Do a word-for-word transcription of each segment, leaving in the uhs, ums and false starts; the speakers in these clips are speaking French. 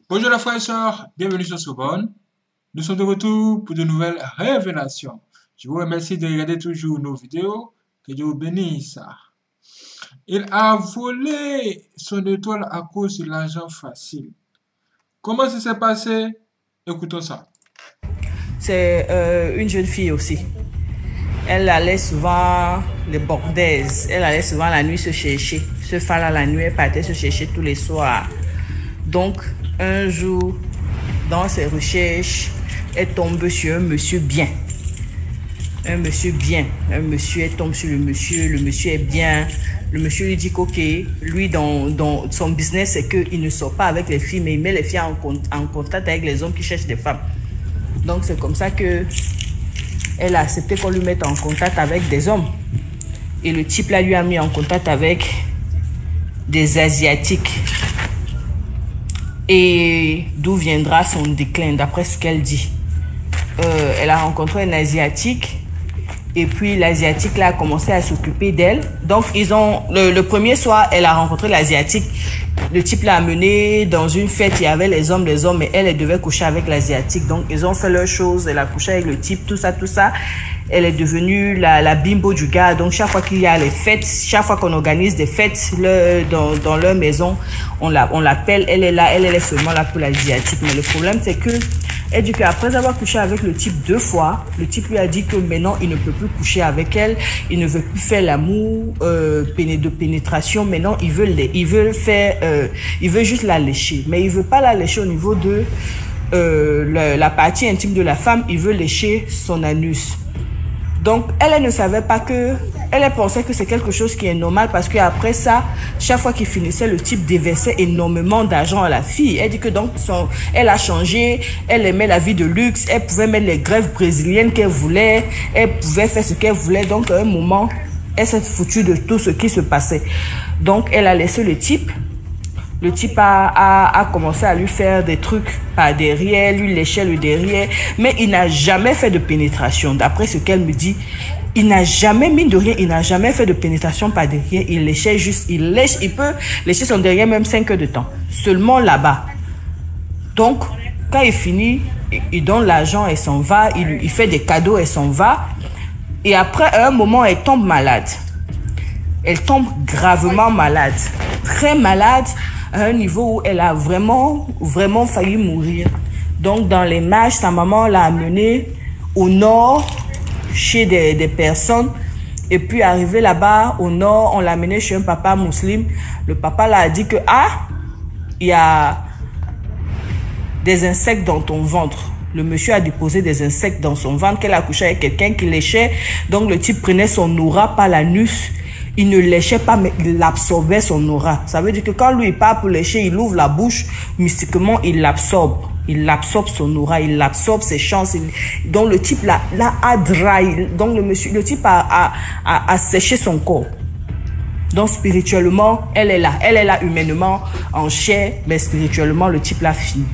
Bonjour les frères et sœurs, bienvenue sur Sorbonne. Nous sommes de retour pour de nouvelles révélations. Je vous remercie de regarder toujours nos vidéos. Que Dieu vous bénisse. Il a volé son étoile à cause de l'argent facile. Comment ça s'est passé? Écoutons ça. C'est euh, une jeune fille aussi. Elle allait souvent les bordaises. Elle allait souvent la nuit se chercher. Ce femme-là, la nuit, elle partait se chercher tous les soirs. Donc, un jour, dans ses recherches, elle tombe sur un monsieur bien. Un monsieur bien. Un monsieur, elle tombe sur le monsieur. Le monsieur est bien. Le monsieur lui dit qu'ok, lui, dans, dans son business, c'est qu'il ne sort pas avec les filles, mais il met les filles en, en contact avec les hommes qui cherchent des femmes. Donc, c'est comme ça que elle a accepté qu'on lui mette en contact avec des hommes. Et le type là lui a mis en contact avec des Asiatiques. Et d'où viendra son déclin, d'après ce qu'elle dit. Euh, elle a rencontré un Asiatique. Et puis l'Asiatique là a commencé à s'occuper d'elle. Donc ils ont le, le premier soir, elle a rencontré l'Asiatique. Le type l'a amenée dans une fête, il y avait les hommes, les hommes, mais elle, elle devait coucher avec l'Asiatique. Donc ils ont fait leurs choses, elle a couché avec le type, tout ça, tout ça. Elle est devenue la, la bimbo du gars. Donc chaque fois qu'il y a les fêtes, chaque fois qu'on organise des fêtes le, dans, dans leur maison, on la, on l'appelle, elle est là, elle, elle est seulement là pour l'Asiatique. Mais le problème c'est que elle dit qu'après avoir couché avec le type deux fois, le type lui a dit que maintenant il ne peut plus coucher avec elle, il ne veut plus faire l'amour euh, de pénétration. Maintenant il veut, il veut faire, euh, il veut juste la lécher, mais il veut pas la lécher au niveau de euh, la, la partie intime de la femme, il veut lécher son anus. Donc, elle, elle ne savait pas que... Elle, elle pensait que c'est quelque chose qui est normal parce qu'après ça, chaque fois qu'il finissait, le type déversait énormément d'argent à la fille. Elle dit que donc, son, elle a changé, elle aimait la vie de luxe, elle pouvait mettre les greffes brésiliennes qu'elle voulait, elle pouvait faire ce qu'elle voulait. Donc, à un moment, elle s'est foutue de tout ce qui se passait. Donc, elle a laissé le type. Le type a, a, a commencé à lui faire des trucs par derrière, lui léchait le derrière, mais il n'a jamais fait de pénétration. D'après ce qu'elle me dit, il n'a jamais, mine de rien, il n'a jamais fait de pénétration par derrière. Il léchait juste, il lèche, il peut lécher son derrière même cinq heures de temps. Seulement là-bas. Donc, quand il finit, il donne l'argent et s'en va, il, il fait des cadeaux et s'en va. Et après, à un moment, elle tombe malade. Elle tombe gravement malade. Très malade. À un niveau où elle a vraiment, vraiment failli mourir. Donc, dans les mages, sa maman l'a amenée au nord, chez des, des personnes. Et puis, arrivé là-bas, au nord, on l'a amenée chez un papa musulman. Le papa l'a dit que, ah, il y a des insectes dans ton ventre. Le monsieur a déposé des insectes dans son ventre, qu'elle a couché avec quelqu'un qui léchait. Donc, le type prenait son aura par l'anus. Il ne léchait pas, mais il absorbait son aura. Ça veut dire que quand lui, il part pour lécher, il ouvre la bouche, mystiquement, il l'absorbe. Il absorbe son aura, il absorbe ses chances. Il... Donc, le type là, là a dry. Donc, le monsieur, le type a, a, a, a séché son corps. Donc, spirituellement, elle est là. Elle est là humainement, en chair, mais spirituellement, le type l'a fini.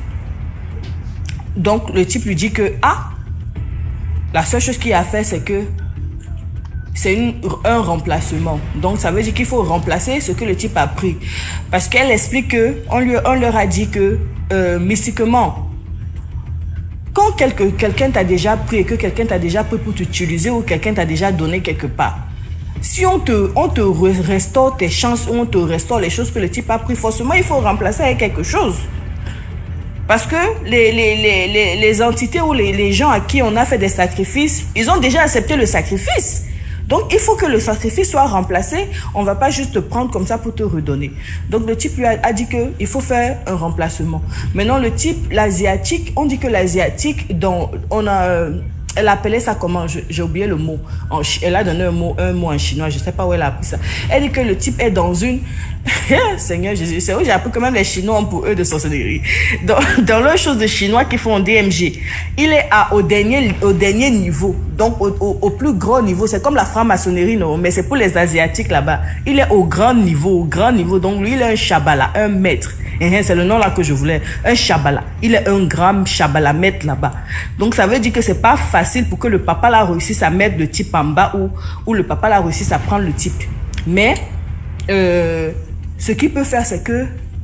Donc, le type lui dit que, ah, la seule chose qu'il a fait, c'est que c'est une, un remplacement. Donc, ça veut dire qu'il faut remplacer ce que le type a pris. Parce qu'elle explique que, on, lui, on leur a dit que, euh, mystiquement, quand quelque, quelqu'un t'a déjà pris et que quelqu'un t'a déjà pris pour t'utiliser ou quelqu'un t'a déjà donné quelque part, si on te, on te restaure tes chances ou on te restaure les choses que le type a pris, forcément, il faut remplacer avec quelque chose. Parce que les, les, les, les, les entités ou les, les gens à qui on a fait des sacrifices, ils ont déjà accepté le sacrifice. Donc, il faut que le sacrifice soit remplacé. On ne va pas juste te prendre comme ça pour te redonner. Donc, le type lui a, a dit qu'il faut faire un remplacement. Maintenant, le type, l'Asiatique, on dit que l'Asiatique, on a... Euh, elle appelait ça comment? J'ai oublié le mot. En, elle a donné un mot, un mot en chinois. Je ne sais pas où elle a appris ça. Elle dit que le type est dans une... Seigneur Jésus, c'est où j'ai appris quand même les Chinois ont pour eux de sorcellerie. Dans, dans leurs choses de Chinois qui font en D M G, il est à, au, dernier, au dernier niveau. Donc, au, au, au plus grand niveau. C'est comme la franc-maçonnerie, non? Mais c'est pour les Asiatiques là-bas. Il est au grand niveau, au grand niveau. Donc, lui, il est un Shabala, un maître. C'est le nom là que je voulais. Un Shabala. Il est un grand Shabala maître là-bas. Donc, ça veut dire que c'est pas facile pour que le papa là réussisse à mettre le type en bas ou, ou le papa là réussisse à prendre le type. Mais, euh, ce qu'il peut faire, c'est que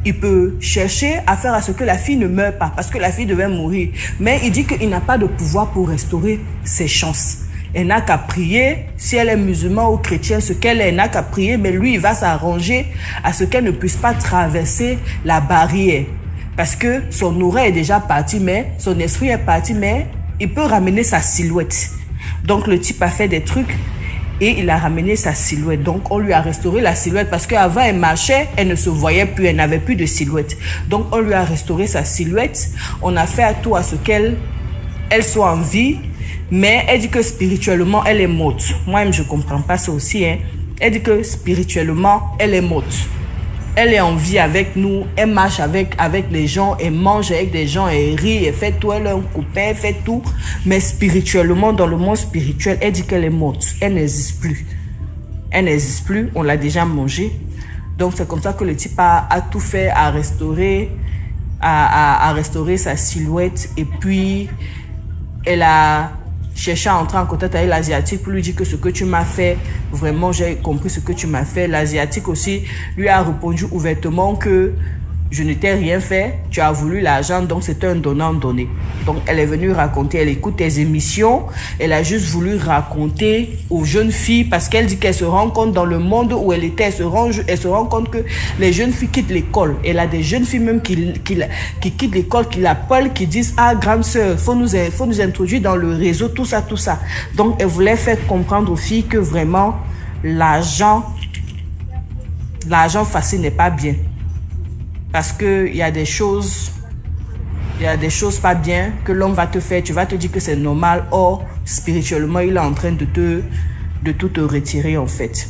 il peut chercher à faire à ce que la fille ne meure pas, parce que la fille devait mourir. Mais il dit qu'il n'a pas de pouvoir pour restaurer ses chances. Elle n'a qu'à prier, si elle est musulmane ou chrétienne, ce qu'elle est, elle n'a qu'à prier, mais lui, il va s'arranger à ce qu'elle ne puisse pas traverser la barrière. Parce que son oreille est déjà partie, mais son esprit est parti, mais il peut ramener sa silhouette. Donc, le type a fait des trucs et il a ramené sa silhouette. Donc, on lui a restauré la silhouette parce qu'avant, elle marchait, elle ne se voyait plus, elle n'avait plus de silhouette. Donc, on lui a restauré sa silhouette. On a fait à tout à ce qu'elle elle soit en vie. Mais elle dit que spirituellement, elle est morte. Moi-même, je ne comprends pas ça aussi. Hein. Elle dit que spirituellement, elle est morte. Elle est en vie avec nous. Elle marche avec, avec les gens. Elle mange avec des gens. Elle rit. Elle fait tout. Elle est un copain. Elle fait tout. Mais spirituellement, dans le monde spirituel, elle dit qu'elle est morte. Elle n'existe plus. Elle n'existe plus. On l'a déjà mangée. Donc, c'est comme ça que le type a, a tout fait à restaurer, à, à, à restaurer sa silhouette. Et puis, elle a cherché à entrer en contact avec l'Asiatique pour lui dire que ce que tu m'as fait, vraiment j'ai compris ce que tu m'as fait. L'Asiatique aussi lui a répondu ouvertement que je ne t'ai rien fait, tu as voulu l'argent, donc c'était un donnant-donné. Donc elle est venue raconter, elle écoute tes émissions, elle a juste voulu raconter aux jeunes filles parce qu'elle dit qu'elle se rend compte dans le monde où elle était, elle se rend, elle se rend compte que les jeunes filles quittent l'école. Elle a des jeunes filles même qui, qui, qui quittent l'école, qui l'appellent, qui disent « Ah, grande sœur, faut nous, faut nous introduire dans le réseau, tout ça, tout ça. » Donc elle voulait faire comprendre aux filles que vraiment l'argent, l'argent facile n'est pas bien. Parce qu'il y a des choses, il y a des choses pas bien que l'homme va te faire. Tu vas te dire que c'est normal. Or, spirituellement, il est en train de te, de tout te retirer en fait.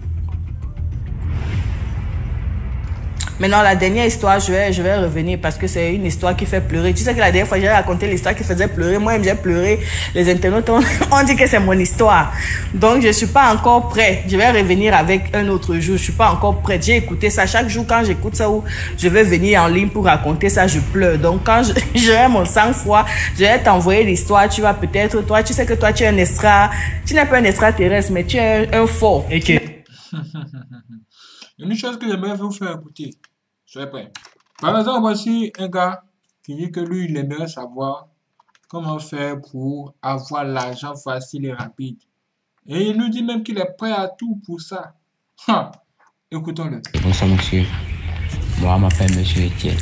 Maintenant, la dernière histoire, je vais, je vais revenir parce que c'est une histoire qui fait pleurer. Tu sais que la dernière fois, j'ai raconté l'histoire qui faisait pleurer. Moi, j'ai pleuré. Les internautes ont, ont dit que c'est mon histoire. Donc, je ne suis pas encore prêt. Je vais revenir avec un autre jour. Je ne suis pas encore prête. J'ai écouté ça. Chaque jour, quand j'écoute ça, où je vais venir en ligne pour raconter ça, je pleure. Donc, quand j'aurai mon sang-froid, je vais t'envoyer l'histoire. Tu vas peut-être, toi, tu sais que toi, tu es un extra. Tu n'es pas un extraterrestre, mais tu es un, un fort. Et que... Une chose que j'aimerais vous faire écouter. Soyez prêts. Par exemple, voici un gars qui dit que lui, il aimerait savoir comment faire pour avoir l'argent facile et rapide. Et il nous dit même qu'il est prêt à tout pour ça. Ha! Écoutons-le. Bonsoir, monsieur. Moi, je m'appelle monsieur Etienne.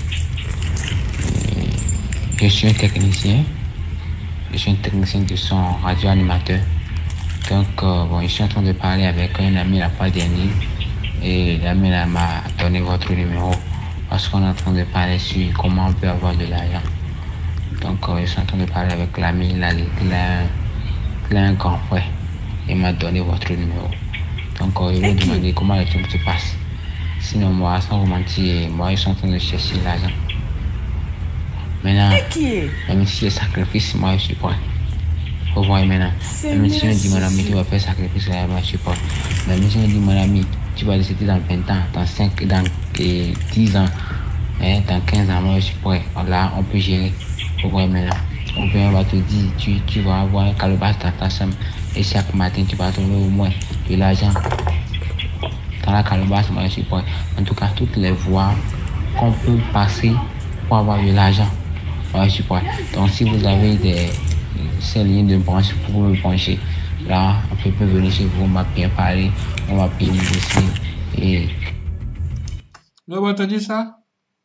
Je suis un technicien. Je suis un technicien de son radio-animateur. Donc, euh, bon, je suis en train de parler avec un ami la fois dernière. Et l'ami m'a donné votre numéro parce qu'on est en train de parler sur comment on peut avoir de l'argent. Donc, euh, je suis en train de parler avec l'ami, il a, il a, il a un grand frère. Il m'a donné votre numéro. Donc, euh, il m'a demandé comment les trucs se passent. Sinon, moi, sans vous mentir, moi, je suis en train de chercher l'argent. Maintenant, même si le sacrifice, moi, je suis prêt. Vous voyez maintenant. Même si on dit, mon ami, tu vas faire sacrifice, moi, je suis prêt. Même si on dit, mon ami, tu vas décider dans vingt ans, dans cinq, dans dix ans, hein, dans quinze ans, moi je suis prêt. Là, on peut gérer. Vous voyez maintenant. On peut, on va te dire, tu, tu vas avoir un calebasse dans ta chambre et chaque matin, tu vas trouver au moins de l'argent. Dans la calebasse, moi je suis prêt. En tout cas, toutes les voies qu'on peut passer pour avoir de l'argent, moi je suis prêt. Donc, si vous avez des ces lignes de branche pour me brancher, là, on peut, peut venir chez vous, on va bien parler, on va bien négocier. Et... Vous avez entendu ça?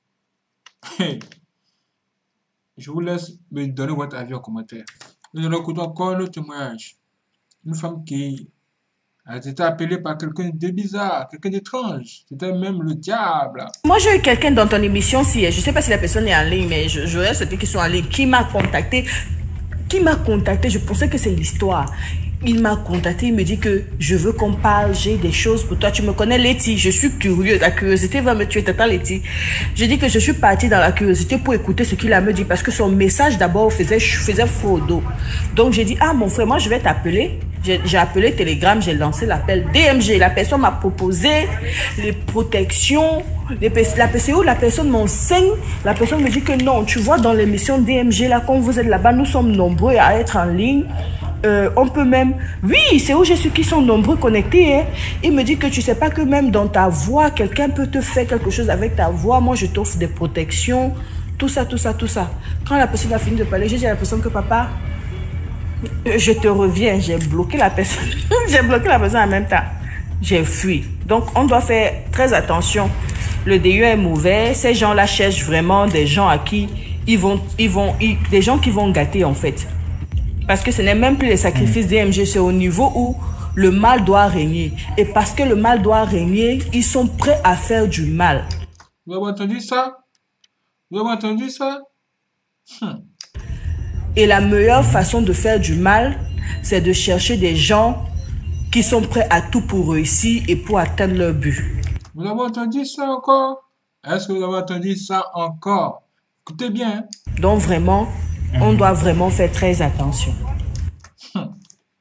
Je vous laisse me donner votre avis en commentaire. Nous allons écouter encore le témoignage. Une femme qui a été appelée par quelqu'un de bizarre, quelqu'un d'étrange. C'était même le diable. Moi, j'ai eu quelqu'un dans ton émission, si, je ne sais pas si la personne est en ligne, mais j'aurais souhaité qu'ils soient en ligne, qui m'a contacté. Qui m'a contacté, je pensais que c'est l'histoire. Il m'a contacté, il me dit que je veux qu'on parle, j'ai des choses pour toi. Tu me connais, Letty, je suis curieux. La curiosité va me tuer, t'attends, Letty. Je dis que je suis partie dans la curiosité pour écouter ce qu'il a me dit parce que son message d'abord faisait, faisait faux au dos. Donc j'ai dit, ah mon frère, moi je vais t'appeler. J'ai appelé Telegram, j'ai lancé l'appel D M G. La personne m'a proposé les protections. Les, la P C O, la personne m'enseigne. La personne me dit que non, tu vois, dans l'émission D M G, là, quand vous êtes là-bas, nous sommes nombreux à être en ligne. euh, on peut même... Oui, c'est où je suis qui sont nombreux connectés. Hein. Il me dit que tu sais pas que même dans ta voix, quelqu'un peut te faire quelque chose avec ta voix. Moi, je t'offre des protections. Tout ça, tout ça, tout ça. Quand la personne a fini de parler, j'ai dit à la personne que papa, je te reviens. J'ai bloqué la personne. J'ai bloqué la personne en même temps. J'ai fui. Donc, on doit faire très attention. Le D I E est mauvais. Ces gens-là cherchent vraiment des gens à qui ils vont, ils vont, ils, des gens qui vont gâter en fait. Parce que ce n'est même plus les sacrifices D M G, c'est au niveau où le mal doit régner. Et parce que le mal doit régner, ils sont prêts à faire du mal. Vous avez entendu ça? Vous avez entendu ça? hum. Et la meilleure façon de faire du mal, c'est de chercher des gens qui sont prêts à tout pour réussir et pour atteindre leur but. Vous avez entendu ça encore? Est-ce que vous avez entendu ça encore? Écoutez bien. Donc vraiment, on doit vraiment faire très attention. Hum.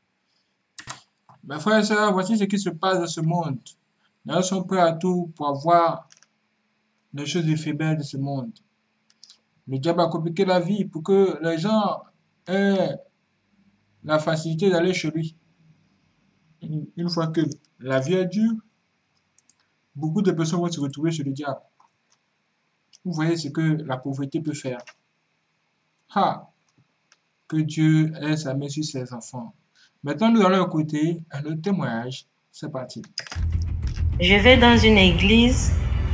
Mes frères et sœurs, voici ce qui se passe dans ce monde. Les gens sont prêts à tout pour avoir les choses éphémères de ce monde. Le diable a compliqué la vie pour que les gens aient la facilité d'aller chez lui. Une fois que la vie est dure, beaucoup de personnes vont se retrouver chez le diable. Vous voyez ce que la pauvreté peut faire. Ah, que Dieu ait sa main sur ses enfants. Maintenant, nous allons écouter un autre témoignage. C'est parti. Je vais dans une église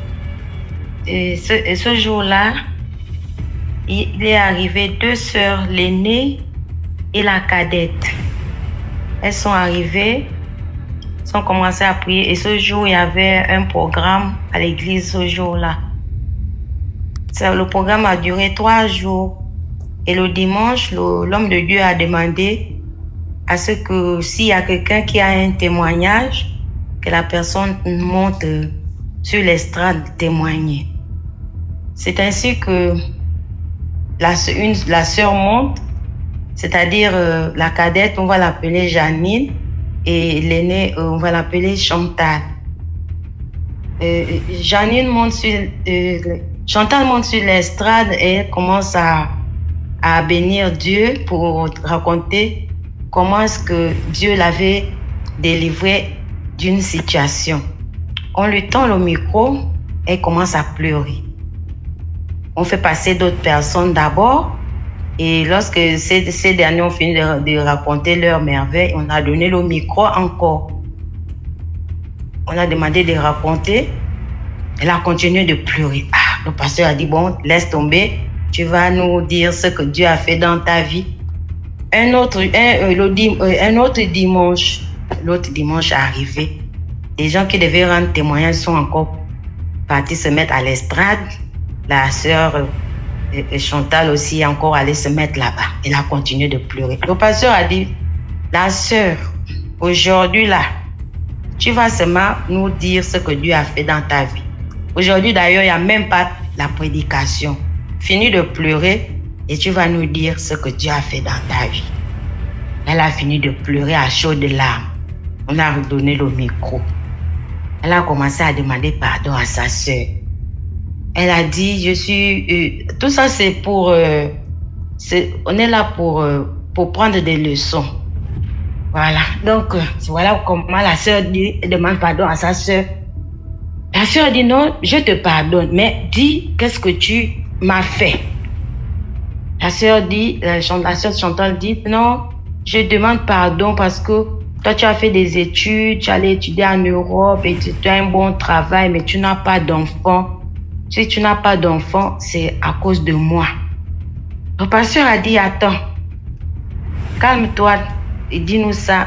et ce, et ce jour-là, il est arrivé deux sœurs, l'aînée et la cadette. Elles sont arrivées, elles ont commencé à prier et ce jour, il y avait un programme à l'église ce jour-là. Le programme a duré trois jours et le dimanche, l'homme de Dieu a demandé à ce que s'il y a quelqu'un qui a un témoignage, que la personne monte sur l'estrade témoigner. C'est ainsi que la, une, la sœur monte, c'est-à-dire euh, la cadette, on va l'appeler Janine, et l'aînée, euh, on va l'appeler Chantal. Euh, Janine monte sur, euh, Chantal monte sur l'estrade et elle commence à, à bénir Dieu pour raconter comment est-ce que Dieu l'avait délivré d'une situation. On lui tend le micro, elle commence à pleurer. On fait passer d'autres personnes d'abord et lorsque ces, ces derniers ont fini de, de raconter leur merveille, on a donné le micro encore. On a demandé de raconter. Elle a continué de pleurer. Ah, le pasteur a dit, bon, laisse tomber, tu vas nous dire ce que Dieu a fait dans ta vie. Un autre, un, euh, le, un autre dimanche, l'autre dimanche est arrivé. Les gens qui devaient rendre témoignage sont encore partis se mettre à l'estrade. La sœur euh, Chantal aussi est encore allée se mettre là-bas. Elle a continué de pleurer. Le pasteur a dit, la sœur, aujourd'hui là, tu vas seulement nous dire ce que Dieu a fait dans ta vie. Aujourd'hui d'ailleurs, il n'y a même pas la prédication. Finis de pleurer et tu vas nous dire ce que Dieu a fait dans ta vie. Elle a fini de pleurer à chaudes larmes. On a redonné le micro. Elle a commencé à demander pardon à sa sœur. Elle a dit, je suis... Euh, tout ça, c'est pour... Euh, c'est, on est là pour, euh, pour prendre des leçons. Voilà. Donc, euh, voilà comment la sœur dit, demande pardon à sa sœur. La sœur dit, non, je te pardonne, mais dis, qu'est-ce que tu m'as fait? La sœur dit, la sœur Chantal dit, non, je demande pardon parce que toi, tu as fait des études, tu allais étudier en Europe et tu as un bon travail, mais tu n'as pas d'enfant. Si tu n'as pas d'enfant, c'est à cause de moi. Le pasteur a dit, attends, calme-toi et dis-nous ça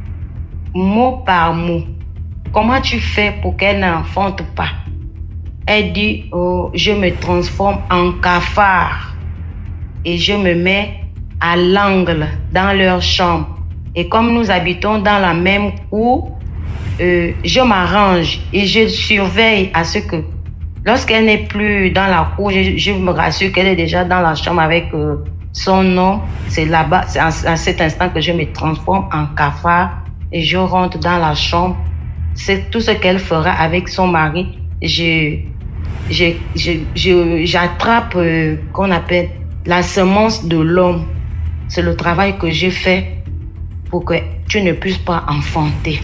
mot par mot. Comment tu fais pour qu'elle n'enfante pas? Elle dit, oh, je me transforme en cafard et je me mets à l'angle dans leur chambre. Et comme nous habitons dans la même cour, euh, je m'arrange et je surveille à ce que lorsqu'elle n'est plus dans la cour, je, je me rassure qu'elle est déjà dans la chambre avec euh, son nom. C'est là-bas, c'est à, à cet instant que je me transforme en cafard et je rentre dans la chambre. C'est tout ce qu'elle fera avec son mari. Je, je, je, je, j'attrape, euh, qu'on appelle la semence de l'homme. C'est le travail que j'ai fait pour que tu ne puisses pas enfanter.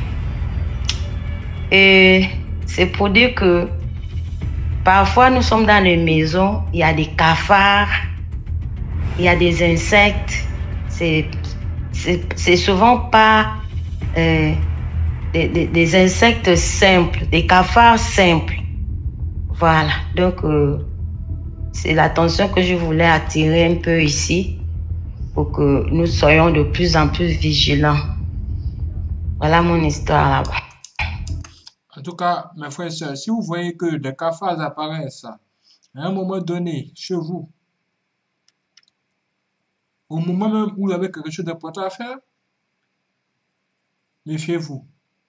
Et c'est pour dire que parfois nous sommes dans les maisons, il y a des cafards, il y a des insectes. C'est, c'est, c'est souvent pas euh, des, des, des insectes simples, des cafards simples. Voilà, donc euh, c'est l'attention que je voulais attirer un peu ici pour que nous soyons de plus en plus vigilants. Voilà mon histoire là-bas. En tout cas, mes frères et sœurs, si vous voyez que des cafards apparaissent à un moment donné chez vous, au moment même où vous avez quelque chose d'important à faire, méfiez-vous.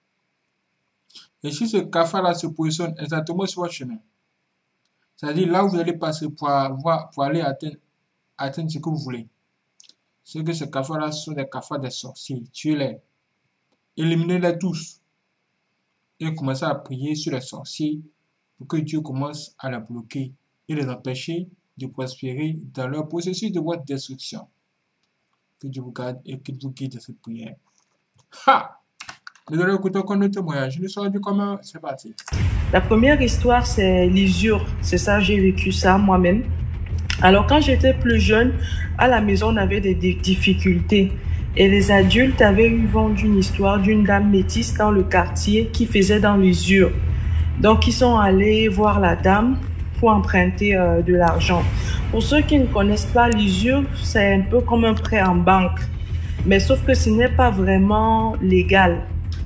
Et si ce cafard-là se positionne exactement sur votre chemin, c'est-à-dire là où vous allez passer pour, avoir, pour aller atteindre, atteindre ce que vous voulez, c'est que ces cafards-là sont des cafards des sorciers. Tuez-les. Éliminez-les tous. Et commencez à prier sur les sorciers pour que Dieu commence à les bloquer et les empêcher de prospérer dans leur processus de votre destruction. Que Dieu vous garde et qu'il vous guide dans cette prière. Ha! Nous allons écouter encore notre témoignage. Une histoire du commun, c'est parti. La première histoire, c'est l'usure. C'est ça, j'ai vécu ça moi-même. Alors, quand j'étais plus jeune, à la maison, on avait des difficultés. Et les adultes avaient eu vent d'une histoire d'une dame métisse dans le quartier qui faisait dans l'usure. Donc, ils sont allés voir la dame pour emprunter euh, de l'argent. Pour ceux qui ne connaissent pas l'usure, c'est un peu comme un prêt en banque. Mais sauf que ce n'est pas vraiment légal.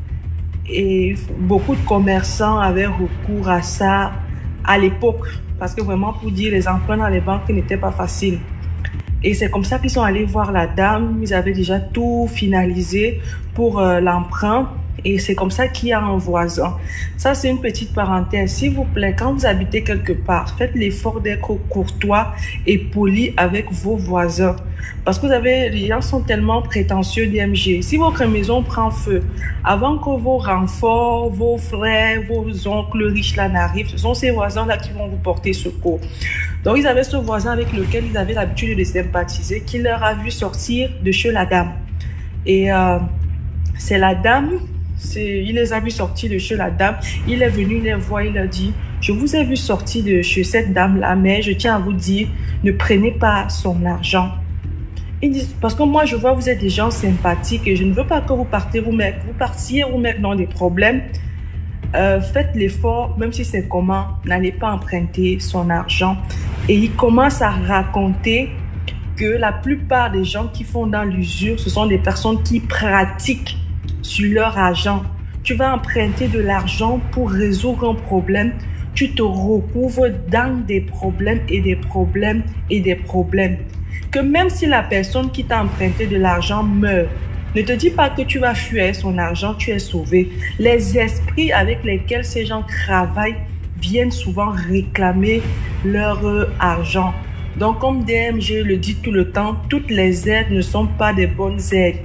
Et beaucoup de commerçants avaient recours à ça à l'époque. Parce que vraiment, pour dire, les emprunts dans les banques n'étaient pas faciles. Et c'est comme ça qu'ils sont allés voir la dame. Ils avaient déjà tout finalisé pour euh, l'emprunt. Et c'est comme ça qu'il y a un voisin. Ça, c'est une petite parenthèse. S'il vous plaît, quand vous habitez quelque part, faites l'effort d'être courtois et poli avec vos voisins. Parce que vous avez, les gens sont tellement prétentieux D M G. Si votre maison prend feu, avant que vos renforts, vos frères, vos oncles riches là n'arrivent, ce sont ces voisins-là qui vont vous porter secours. Donc, ils avaient ce voisin avec lequel ils avaient l'habitude de sympathiser, qui leur a vu sortir de chez la dame. Et euh, c'est la dame... Il les a vus sortir de chez la dame. Il est venu les voir, il a dit, je vous ai vu sortir de chez cette dame-là, mais je tiens à vous dire, ne prenez pas son argent. Ils disent, parce que moi, je vois vous êtes des gens sympathiques et je ne veux pas que vous partez vous mettre, vous partiez vous mettre dans des problèmes. Euh, faites l'effort, même si c'est comment, n'allez pas emprunter son argent. Et il commence à raconter que la plupart des gens qui font dans l'usure, ce sont des personnes qui pratiquent sur leur argent. Tu vas emprunter de l'argent pour résoudre un problème. Tu te recouvres dans des problèmes et des problèmes et des problèmes. Que même si la personne qui t'a emprunté de l'argent meurt, ne te dis pas que tu vas fuir son argent, tu es sauvé. Les esprits avec lesquels ces gens travaillent viennent souvent réclamer leur argent. Donc, comme D M G le dit tout le temps, toutes les aides ne sont pas des bonnes aides.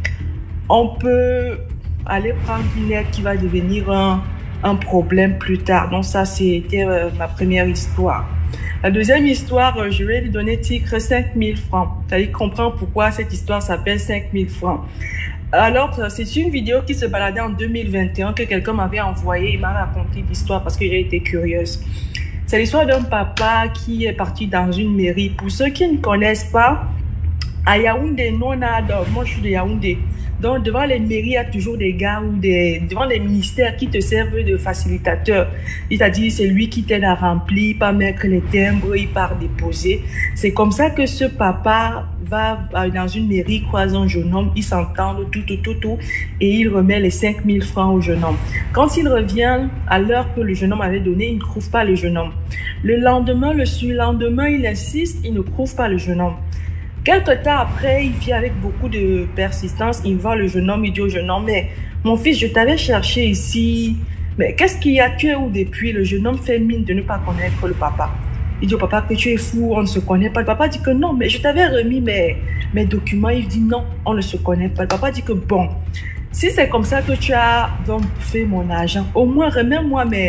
On peut aller prendre une aide qui va devenir un, un problème plus tard. Donc ça, c'était euh, ma première histoire. La deuxième histoire, euh, je vais lui donner titre cinq mille francs. Vous allez comprendre pourquoi cette histoire s'appelle cinq mille francs. Alors, c'est une vidéo qui se baladait en deux mille vingt et un que quelqu'un m'avait envoyé. Il m'a raconté l'histoire parce que j'ai été curieuse. C'est l'histoire d'un papa qui est parti dans une mairie. Pour ceux qui ne connaissent pas, à Yaoundé, nous on a, moi je suis de Yaoundé. Donc devant les mairies, il y a toujours des gars ou des, devant les ministères qui te servent de facilitateurs. C'est-à-dire, c'est lui qui t'aide à remplir, pas mettre les timbres, il part déposer. C'est comme ça que ce papa va dans une mairie, croise un jeune homme, ils s'entendent, tout, tout, tout, tout, et il remet les cinq mille francs au jeune homme. Quand il revient à l'heure que le jeune homme avait donné, il ne trouve pas le jeune homme. Le lendemain, le surlendemain, il insiste, il ne trouve pas le jeune homme. Quelque temps après, il vient avec beaucoup de persistance, il voit le jeune homme, il dit au jeune homme, mais mon fils, je t'avais cherché ici, mais qu'est-ce qu'il y a, tu es où depuis? Le jeune homme fait mine de ne pas connaître le papa. Il dit au papa que tu es fou, on ne se connaît pas. Le papa dit que non, mais je t'avais remis mes, mes documents. Il dit non, on ne se connaît pas. Le papa dit que bon, si c'est comme ça que tu as donc fait mon argent, au moins remets-moi mes,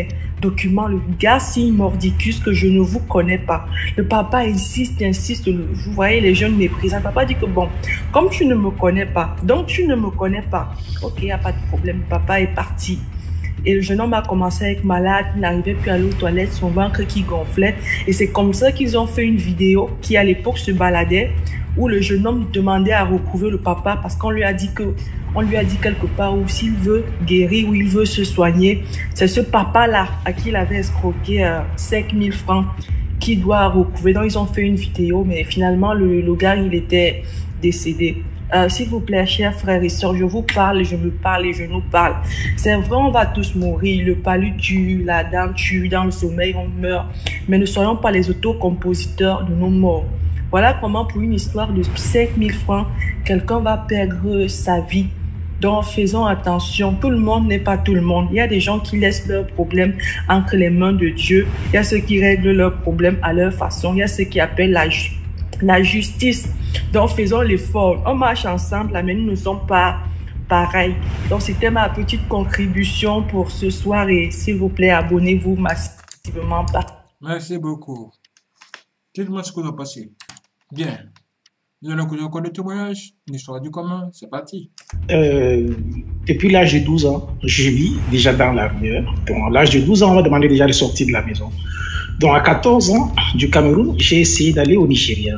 document, le gars signe mordicus que je ne vous connais pas. Le papa insiste, insiste, le, vous voyez les jeunes méprisants. Le papa dit que bon, comme tu ne me connais pas, donc tu ne me connais pas. Ok, il n'y a pas de problème, le papa est parti. Et le jeune homme a commencé à être malade, il n'arrivait plus à aller aux toilettes, son ventre qui gonflait. Et c'est comme ça qu'ils ont fait une vidéo qui à l'époque se baladait, où le jeune homme demandait à retrouver le papa parce qu'on lui a dit que, on lui a dit quelque part où s'il veut guérir ou il veut se soigner, c'est ce papa-là à qui il avait escroqué euh, cinq mille francs qui doit retrouver. Donc ils ont fait une vidéo, mais finalement le, le gars il était décédé. Euh, S'il vous plaît, chers frères et sœurs, je vous parle, je me parle et je nous parle. C'est vrai, on va tous mourir. Le palu tue, la dame tue, dans le sommeil, on meurt. Mais ne soyons pas les autocompositeurs de nos morts. Voilà comment, pour une histoire de cinq mille francs, quelqu'un va perdre sa vie. Donc, faisons attention. Tout le monde n'est pas tout le monde. Il y a des gens qui laissent leurs problèmes entre les mains de Dieu. Il y a ceux qui règlent leurs problèmes à leur façon. Il y a ceux qui appellent la justice. La justice. Donc, faisons l'effort. On marche ensemble, là, mais nous ne sommes pas pareils. Donc, c'était ma petite contribution pour ce soir. Et s'il vous plaît, abonnez-vous massivement. Merci beaucoup. Dites-moi ce que vous en pensez. Bien. Nous allons écouter encore de témoignages. Une histoire du commun. C'est parti. Euh, depuis l'âge de douze ans, je vis déjà dans la rumeur. Donc, à l'âge de douze ans, on m'a demandé déjà de sortir de la maison. Donc, à quatorze ans, du Cameroun, j'ai essayé d'aller au Nigeria.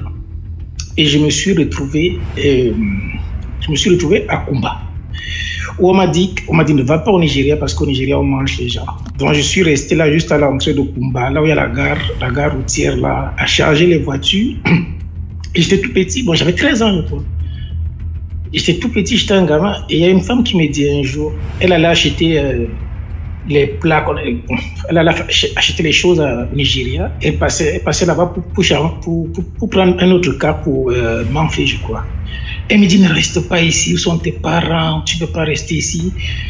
Et je me suis retrouvé, euh, je me suis retrouvé à Kumba. Où on m'a dit, on m'a dit, ne va pas au Nigeria parce qu'au Nigeria, on mange les gens. Donc, je suis resté là, juste à l'entrée de Kumba, là où il y a la gare, la gare routière, là, à charger les voitures. Et j'étais tout petit. Bon, j'avais treize ans, je crois. J'étais tout petit, j'étais un gamin. Et il y a une femme qui me dit un jour, elle allait acheter euh, les plats, elle allait acheter les choses au Nigeria. Elle passait, elle passait là-bas pour, pour, pour, pour, pour prendre un autre cas pour euh, Manfé, je crois. Elle me dit, ne reste pas ici, où sont tes parents, tu ne peux pas rester ici.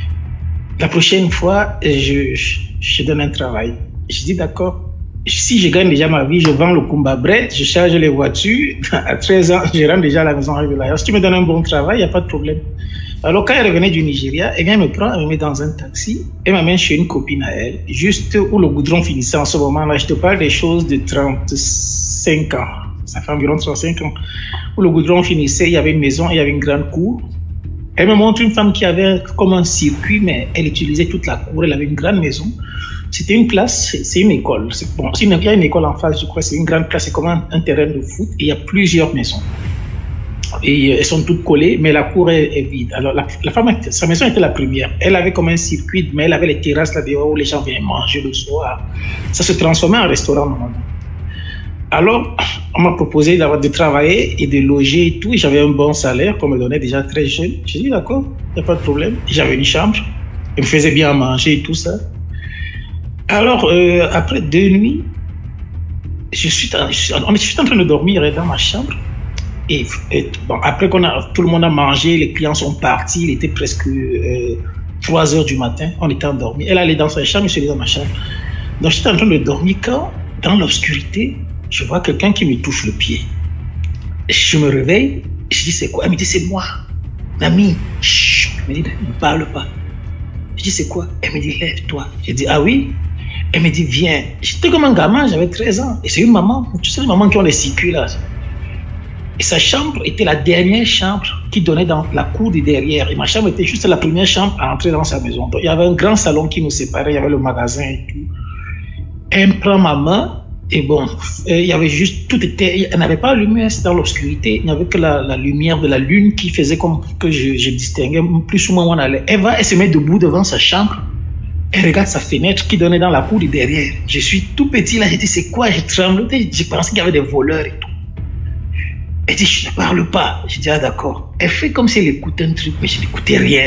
La prochaine fois, je, je, je donne un travail. Je dis, d'accord. Si je gagne déjà ma vie, je vends le Kumba Bread, je charge les voitures. À treize ans, je rentre déjà à la maison. Si tu me donnes un bon travail, il n'y a pas de problème. Alors, quand elle revenait du Nigeria, elle vient me prendre, elle me met dans un taxi, elle m'amène chez une copine à elle, juste où le goudron finissait en ce moment-là. Je te parle des choses de trente-cinq ans. Ça fait environ trente-cinq ans. Où le goudron finissait, il y avait une maison, il y avait une grande cour. Elle me montre une femme qui avait comme un circuit, mais elle utilisait toute la cour. Elle avait une grande maison. C'était une classe, c'est une école. Bon, il y a une école en face, je crois, c'est une grande classe, c'est comme un, un terrain de foot. Et il y a plusieurs maisons. Et elles sont toutes collées, mais la cour est, est vide. Alors, la, la femme, sa maison était la première. Elle avait comme un circuit, mais elle avait les terrasses là-dehors où les gens viennent manger le soir. Ça se transformait en restaurant normalement. Alors, on m'a proposé d'avoir de travailler et de loger et tout. J'avais un bon salaire qu'on me donnait déjà très jeune. J'ai dit, d'accord, il n'y a pas de problème. J'avais une chambre. Elle me faisait bien à manger et tout ça. Alors, euh, après deux nuits, je suis, je, suis, je suis en train de dormir dans ma chambre. Et, et bon, après qu'on a, tout le monde a mangé, les clients sont partis, il était presque euh, trois heures du matin, on était endormis. Elle allait dans sa chambre, je suis allé dans ma chambre. Donc, j'étais en train de dormir quand, dans l'obscurité, je vois quelqu'un qui me touche le pied. Je me réveille, je dis, c'est quoi? Elle me dit, c'est moi, Nami. Chut, elle me dit, ne parle pas. Je dis, c'est quoi? Elle me dit, lève-toi. Je dis, ah oui? Elle me dit, viens. J'étais comme un gamin, j'avais treize ans. Et c'est une maman, tu sais, les mamans qui ont les circuits là. Et sa chambre était la dernière chambre qui donnait dans la cour de derrière. Et ma chambre était juste la première chambre à entrer dans sa maison. Donc il y avait un grand salon qui nous séparait, il y avait le magasin et tout. Elle prend ma main, et bon, il y avait juste, tout était, elle n'avait pas allumé, c'était dans l'obscurité, il n'y avait que la, la lumière de la lune qui faisait comme que je, je distinguais plus ou moins où on allait. Elle va, elle se met debout devant sa chambre, elle regarde sa fenêtre qui donnait dans la cour de derrière. Je suis tout petit là, j'ai dit, c'est quoi? Je tremble, je pensais qu'il y avait des voleurs et tout. Elle dit, je ne parle pas. Je dis, ah d'accord. Elle fait comme si elle écoutait un truc, mais je n'écoutais rien.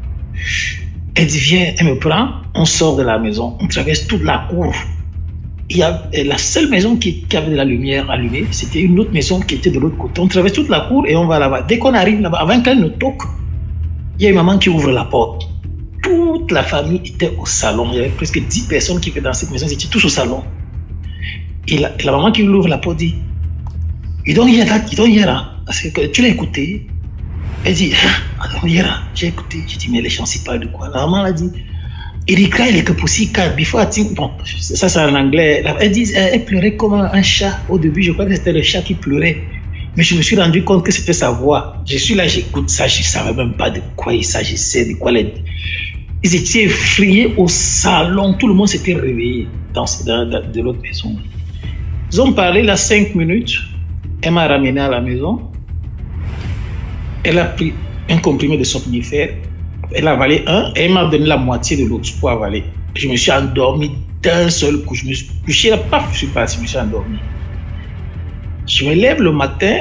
Elle dit, viens, elle me prend, on sort de la maison, on traverse toute la cour. Il y a la seule maison qui, qui avait de la lumière allumée, c'était une autre maison qui était de l'autre côté. On traverse toute la cour et on va là-bas. Dès qu'on arrive là-bas, avant qu'elle ne toque, il y a une maman qui ouvre la porte. Toute la famille était au salon. Il y avait presque dix personnes qui étaient dans cette maison, ils étaient tous au salon. Et la, et la maman qui ouvre la porte dit, il donne hier, il donne hier, parce que tu l'as écouté. Elle dit, ah, hier, j'ai écouté. J'ai dit, mais les gens, c'est pas de quoi. La maman a dit, Il dit, quand il est que possible, before I think, bon, ça c'est en anglais. Elle dit, elle pleurait comme un chat. Au début, je crois que c'était le chat qui pleurait. Mais je me suis rendu compte que c'était sa voix. Je suis là, j'écoute ça, je ne savais même pas de quoi il s'agissait, de quoi les... Ils étaient effrayés au salon, tout le monde s'était réveillé dans, dans, dans, de l'autre maison. Ils ont parlé là cinq minutes. Elle m'a ramené à la maison. Elle a pris un comprimé de somnifère. Elle a avalé un et elle m'a donné la moitié de l'autre pour avaler. Je me suis endormi d'un seul coup. Je me suis couché là, paf, je suis parti, je me suis endormi. Je me lève le matin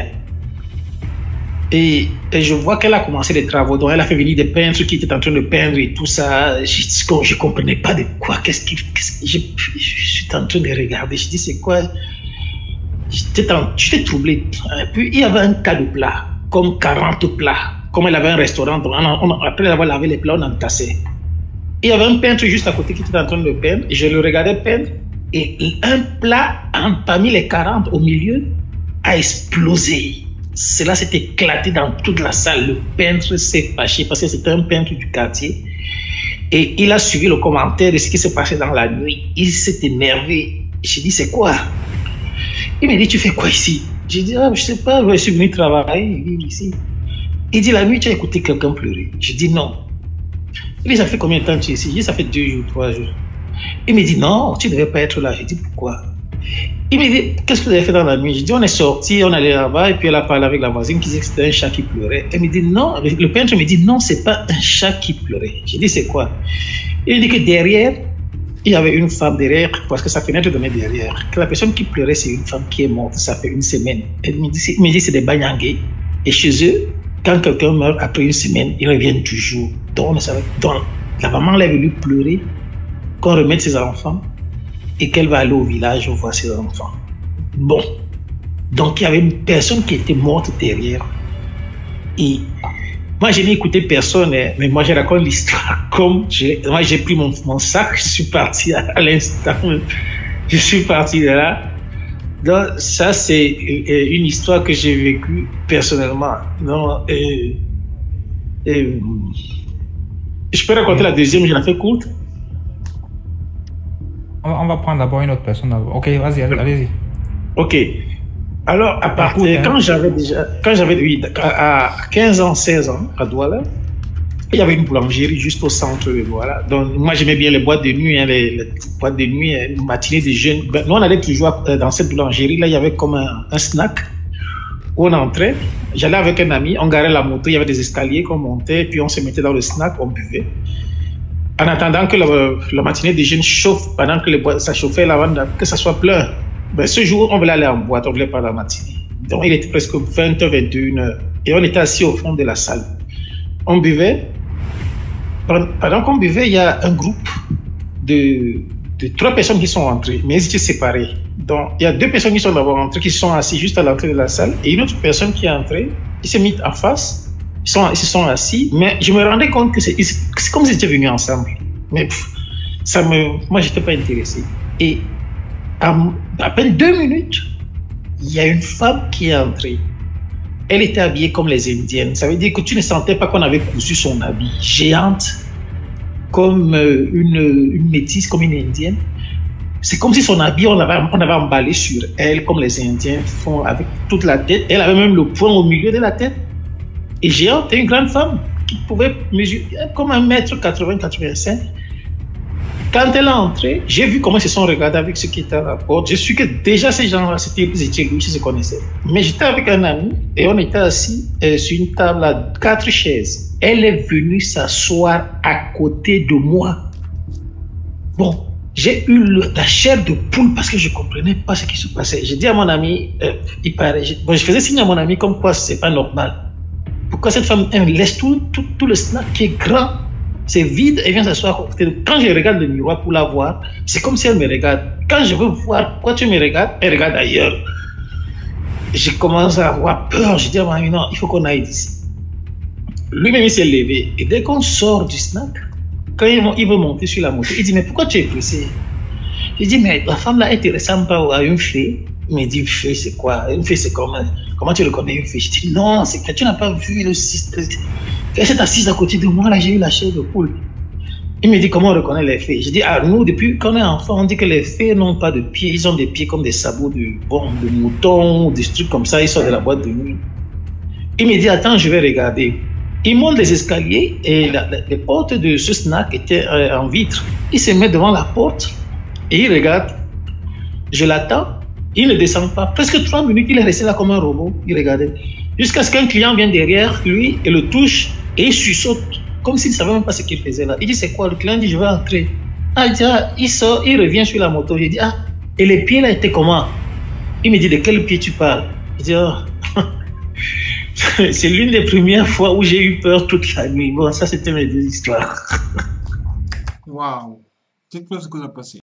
et, et je vois qu'elle a commencé des travaux. Donc elle a fait venir des peintres qui étaient en train de peindre et tout ça. Je ne comprenais pas de quoi. Qu'est-ce qui, qu'est-ce, je, je suis en train de regarder. Je dis c'est quoi? J'étais troublé. Et puis il y avait un tas de plats, comme quarante plats. Comme elle avait un restaurant, on, on, après avoir lavé les plats, on en cassait. Il y avait un peintre juste à côté qui était en train de peindre. Et je le regardais peindre. Et un plat en, parmi les quarante au milieu a explosé. Cela s'est éclaté dans toute la salle. Le peintre s'est fâché parce que c'était un peintre du quartier. Et il a suivi le commentaire de ce qui s'est passé dans la nuit. Il s'est énervé. J'ai dit, c'est quoi? Il m'a dit, tu fais quoi ici? J'ai dit, ah, je sais pas, je suis venu travailler ici. Il dit, la nuit, tu as écouté quelqu'un pleurer? Je dis, non. Il dit, ça fait combien de temps que tu es ici? Je dis, ça fait deux jours, trois jours. Il me dit, non, tu ne devais pas être là. Je dis, pourquoi? Il me dit, qu'est-ce que vous avez fait dans la nuit? Je dis, on est sorti, on allait là-bas, et puis elle a parlé avec la voisine qui disait que c'était un chat qui pleurait. Elle me dit, non, le peintre me dit, non, c'est pas un chat qui pleurait. Je dis, c'est quoi? Il me dit que derrière, il y avait une femme derrière, parce que sa fenêtre donnait derrière. Que la personne qui pleurait, c'est une femme qui est morte, ça fait une semaine. Elle me dit, il me dit c'est des Banyangé. Et chez eux, quand quelqu'un meurt après une semaine, ils reviennent toujours. Donc, on savait, donc la maman est venue pleurer, qu'on remette ses enfants et qu'elle va aller au village voir ses enfants. Bon, donc il y avait une personne qui était morte derrière. Et moi, je n'ai écouté personne, mais moi, je raconte l'histoire comme j'ai, moi, j'ai pris mon, mon sac, je suis parti à, à l'instant, je suis parti de là. Donc, ça, c'est une histoire que j'ai vécue personnellement. Donc, et, et, je peux raconter la deuxième, je la fais courte. On va prendre d'abord une autre personne. Ok, vas-y, allez-y. Ok. Alors, à partir, hein. quand j'avais déjà, quand j'avais, oui, à quinze ans, seize ans, à Douala, il y avait une boulangerie juste au centre de Douala. Donc, moi, j'aimais bien les boîtes de nuit, hein, les, les boîtes de nuit, les matinées des jeunes. Ben, nous, on allait toujours dans cette boulangerie. Là, il y avait comme un, un snack où on entrait. J'allais avec un ami, on garait la moto, il y avait des escaliers qu'on montait, puis on se mettait dans le snack, on buvait. En attendant que la, la matinée des jeunes chauffe, pendant que les boîtes, ça chauffait là, que ça soit plein. Ben, ce jour, on voulait aller en boîte, on voulait pas la matinée. Donc, il était presque vingt heures, vingt et une heures. Et on était assis au fond de la salle. On buvait. Pendant qu'on buvait, il y a un groupe de, de trois personnes qui sont entrées, mais ils étaient séparés. Donc, il y a deux personnes qui sont d'abord entrées, qui sont assises juste à l'entrée de la salle, et une autre personne qui est entrée, ils s'est mis en face. Ils, sont, ils se sont assis, mais je me rendais compte que c'est comme s'ils étaient venus ensemble. Mais pff, ça me, moi, je n'étais pas intéressé. Et à, à peine deux minutes, il y a une femme qui est entrée. Elle était habillée comme les Indiennes. Ça veut dire que tu ne sentais pas qu'on avait cousu son habit. Géante, comme une, une métisse, comme une Indienne. C'est comme si son habit, on avait, on avait emballé sur elle, comme les Indiens font avec toute la tête. Elle avait même le poing au milieu de la tête. Et géante, une grande femme qui pouvait mesurer comme un mètre quatre-vingts, quatre-vingt-cinq. Quand elle est entrée, j'ai vu comment ils se sont regardés avec ceux qui étaient à la porte. Je suis que déjà ces gens-là, c'était ils étaient louches, ils se connaissaient. Mais j'étais avec un ami et on était assis euh, sur une table à quatre chaises. Elle est venue s'asseoir à côté de moi. Bon, j'ai eu le, la chair de poule parce que je ne comprenais pas ce qui se passait. J'ai dit à mon ami, euh, il paraît, je, bon, je faisais signe à mon ami comme quoi c'est pas normal. Pourquoi cette femme elle laisse tout, tout, tout le snack qui est grand, c'est vide, elle vient s'asseoir à côté de moi. Quand je regarde le miroir pour la voir, c'est comme si elle me regarde. Quand je veux voir pourquoi tu me regardes, elle regarde ailleurs. Je commence à avoir peur. Je dis à mon ami, non, il faut qu'on aille d'ici. Lui-même, il s'est levé. Et dès qu'on sort du snack, quand il veut monter sur la moto, il dit, mais pourquoi tu es pressé? Je dis, mais la femme là, elle ne te ressemble pas à une fée. Il me dit, une fée, c'est quoi? Une fée, c'est comment? Comment tu le connais, une fée? Je dis, non, c'est que tu n'as pas vu le système. Elle s'est assise à côté de moi, là, j'ai eu la chair de poule. Il me dit comment on reconnaît les fées. Je dis, ah, nous, depuis qu'on est enfant, on dit que les fées n'ont pas de pieds. Ils ont des pieds comme des sabots de, bon, de mouton, des trucs comme ça. Ils sortent de la boîte de nuit. Il me dit, attends, je vais regarder. Il monte les escaliers et la, la, les portes de ce snack étaient euh, en vitre. Il se met devant la porte et il regarde. Je l'attends. Il ne descend pas. Presque trois minutes, il est resté là comme un robot. Il regardait. Jusqu'à ce qu'un client vienne derrière lui et le touche et il sursaute. Comme s'il ne savait même pas ce qu'il faisait là. Il dit, c'est quoi? Le client dit, je vais entrer. Ah, il dit, ah, il sort, il revient sur la moto. Il dit, ah, et les pieds là étaient comment? Il me dit, de quel pied tu parles? Il dit, oh. C'est l'une des premières fois où j'ai eu peur toute la nuit. Bon, ça, c'était mes deux histoires. Waouh. Dites-moi ce que vous en pensez.